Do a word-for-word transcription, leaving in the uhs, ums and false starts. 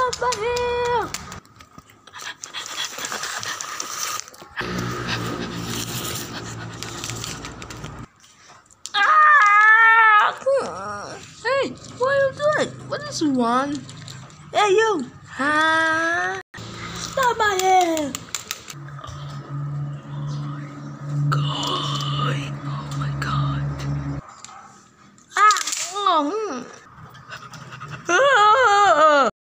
Stop by here! Ah! Hey, what are you doing? What is wrong? Hey, you! Ah! Stop by here!